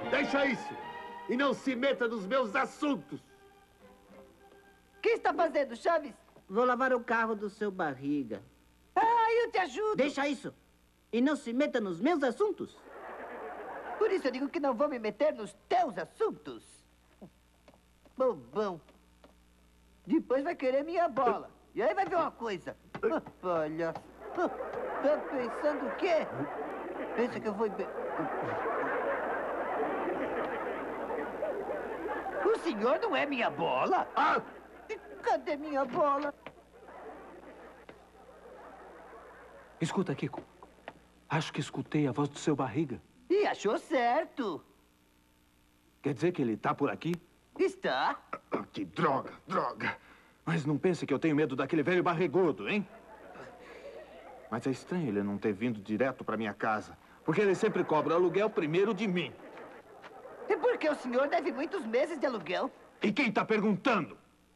Deixa isso! E não se meta nos meus assuntos! O que está fazendo, Chaves? Vou lavar o carro do seu Barriga. Ah, eu te ajudo! Deixa isso! E não se meta nos meus assuntos. Por isso eu digo que não vou me meter nos teus assuntos. Bobão. Depois vai querer minha bola. E aí vai ver uma coisa. Olha. Tá pensando o quê? Pensa que eu vou... O senhor não é minha bola? Ah! Cadê minha bola? Escuta, Kiko. Acho que escutei a voz do seu Barriga. E achou certo. Quer dizer que ele tá por aqui? Está. Que droga, droga. Mas não pense que eu tenho medo daquele velho barrigudo, hein? Mas é estranho ele não ter vindo direto pra minha casa. Porque ele sempre cobra aluguel primeiro de mim. E por que o senhor deve muitos meses de aluguel? E quem tá perguntando?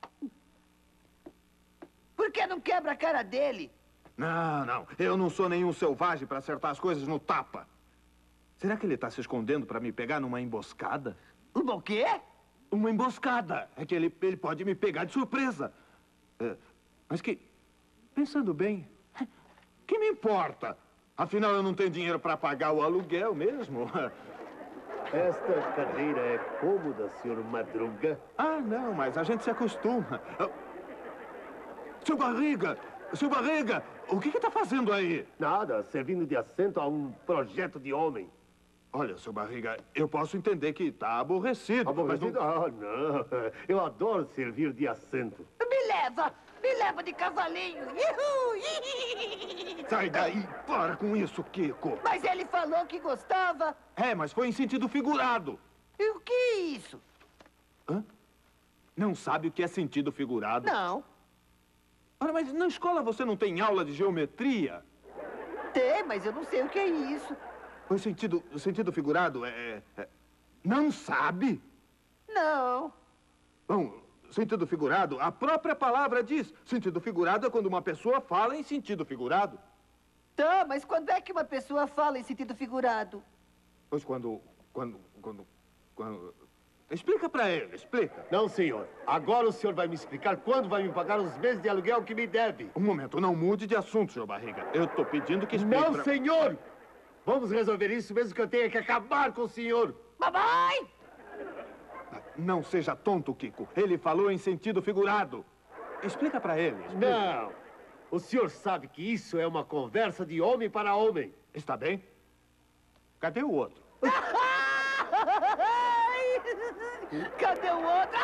Por que não quebra a cara dele? Não. Eu não sou nenhum selvagem pra acertar as coisas no tapa. Será que ele tá se escondendo pra me pegar numa emboscada? O quê? Uma emboscada. É que ele pode me pegar de surpresa. Mas que... Pensando bem... Que me importa? Afinal, eu não tenho dinheiro pra pagar o aluguel mesmo. Esta cadeira é cômoda, senhor Madruga. Ah, não, mas a gente se acostuma. Seu Barriga! Seu Barriga! O que tá fazendo aí? Nada, servindo de assento a um projeto de homem. Olha, seu Barriga, eu posso entender que tá aborrecido. Aborrecido? Ah, não. Eu adoro servir de assento. Me leva de cavalinho. Sai daí, para com isso, Kiko. Mas ele falou que gostava. É, mas foi em sentido figurado. E o que é isso? Hã? Não sabe o que é sentido figurado? Não. Ora, mas na escola você não tem aula de geometria? Tem, mas eu não sei o que é isso. O sentido figurado não sabe? Não. Bom, sentido figurado, a própria palavra diz. Sentido figurado é quando uma pessoa fala em sentido figurado. Tá, mas quando é que uma pessoa fala em sentido figurado? Pois quando... Explica pra ele, explica. Não, senhor. Agora o senhor vai me explicar quando vai me pagar os meses de aluguel que me deve. Um momento, não mude de assunto, senhor Barriga. Eu tô pedindo que explique Não, senhor! Vamos resolver isso mesmo que eu tenha que acabar com o senhor. Mamãe! Não seja tonto, Kiko. Ele falou em sentido figurado. Explica pra ele. Explica. Não. O senhor sabe que isso é uma conversa de homem para homem. Está bem? Cadê o outro? Cadê o outro?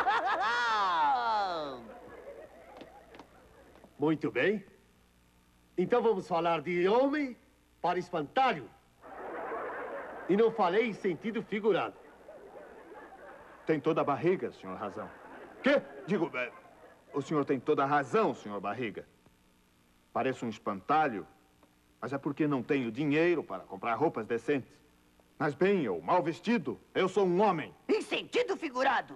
Muito bem. Então vamos falar de homem para espantalho. E não falei em sentido figurado. Tem toda a barriga, senhor Razão. Quê? Digo, o senhor tem toda a razão, senhor Barriga. Pareço um espantalho, mas é porque não tenho dinheiro para comprar roupas decentes. Mas bem, eu mal vestido, eu sou um homem. Em sentido figurado.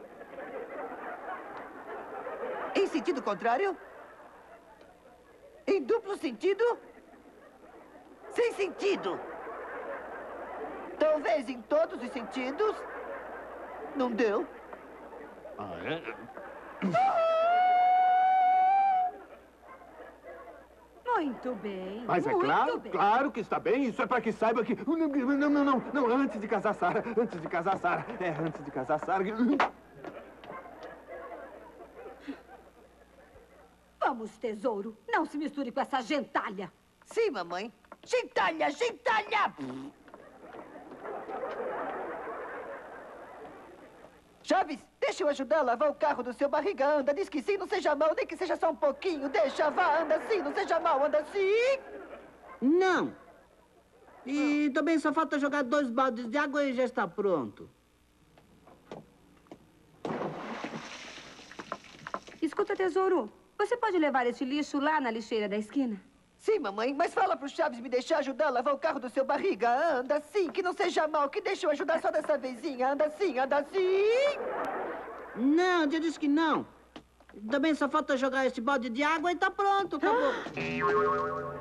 Em sentido contrário? Em duplo sentido? Sem sentido. Talvez em todos os sentidos. Não deu. Ah, é? Muito bem. Mas é muito claro, bem. claro que está bem. Isso é para que saiba que... Não, antes de casar Sara. Antes de casar Sara. Antes de casar Sara. Vamos, tesouro. Não se misture com essa gentalha. Sim, mamãe. Gentalha, gentalha! Chaves, deixa eu ajudar a lavar o carro do seu Barriga. Anda, diz que sim, não seja mal, nem que seja só um pouquinho. Deixa, vá, anda sim, não seja mal, anda sim. Não. E também só falta jogar 2 baldes de água e já está pronto. Escuta, tesouro. Você pode levar esse lixo lá na lixeira da esquina? Sim, mamãe, mas fala pro Chaves me deixar ajudar a lavar o carro do seu Barriga. Anda sim, que não seja mal, que deixa eu ajudar só dessa vezinha. Anda sim, anda sim. Não, eu disse que não. Também só falta jogar esse balde de água e tá pronto, acabou.